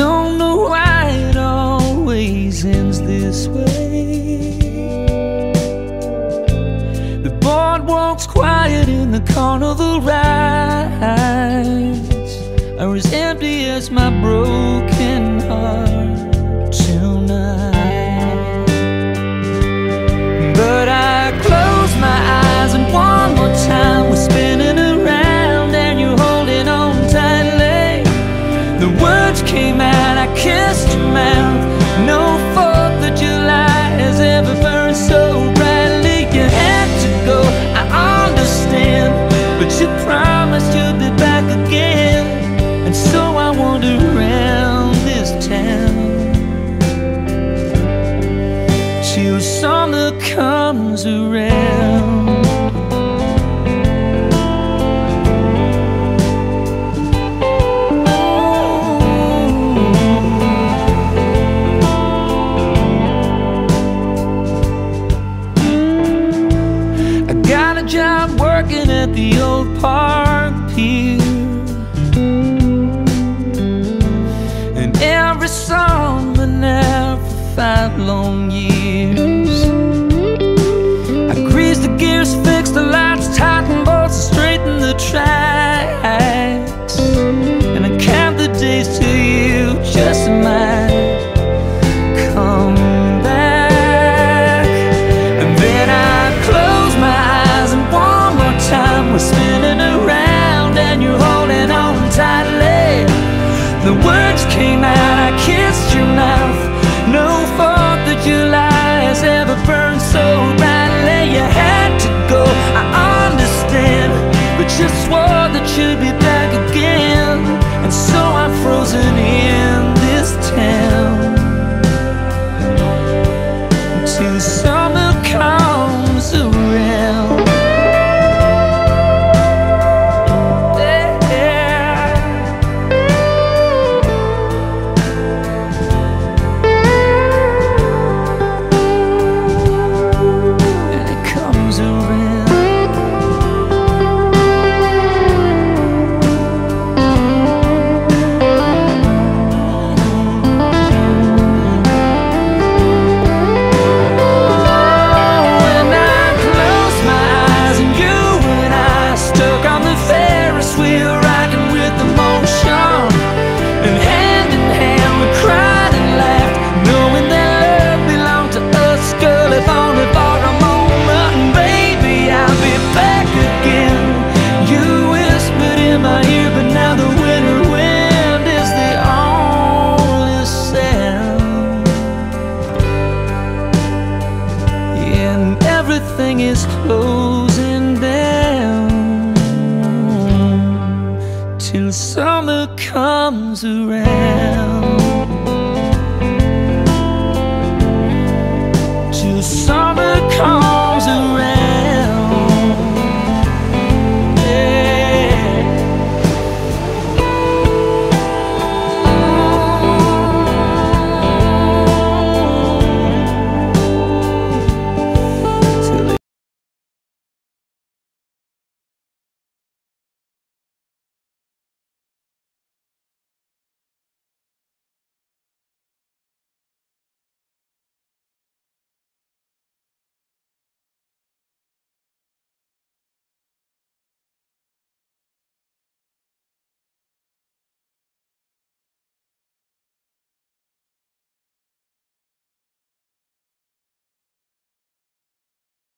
don't know why it always ends this way. The boardwalk's quiet and the carnival rides are as empty as my broken heart tonight. But I close my eyes and one more time we're spinning around and you're holding on tightly. The words came out, I kissed your mouth. No 4th of July has ever burned so brightly. You had to go, I understand, but you promised you'd be back again. And so I wander around this town till summer comes around. I got a job working at the old park pier, and every summer now for 5 long years I grease the gears, fix the lights, tighten bolts, straighten the tracks, and I count the days till you just might come back. And then I close my eyes and one more time we're spinning around and you're holding on tightly. The words came out, I kissed your mouth. No 4th of July has ever burned so brightly. You had to go, I understand, but you swore that you'd be back again. And so I'm frozen in this town till summer comes around. Everything is closing down till summer comes around.